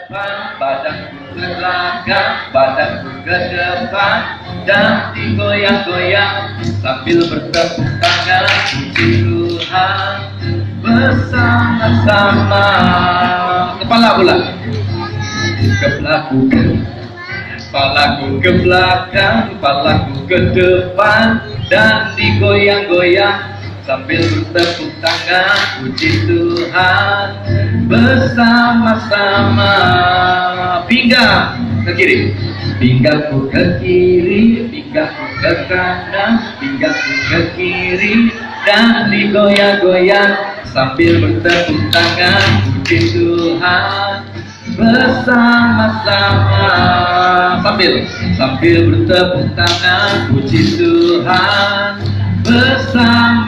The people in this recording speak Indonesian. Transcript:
depan, badanku ke belakang, badanku ke depan, dan digoyang-goyang sambil bertepuk tangan puji Tuhan bersama-sama. Kepala pula, kepalaku ke belakang, kepalaku ke depan, dan digoyang-goyang sambil bertepuk tangan puji Tuhan bersama-sama. Pinggang ke kiri, pinggangku ke kiri, pinggangku ke kanan, pinggangku ke kiri, dan digoyang-goyang sambil bertepuk tangan puji Tuhan bersama-sama. Sambil bertepuk tangan puji Tuhan bersama.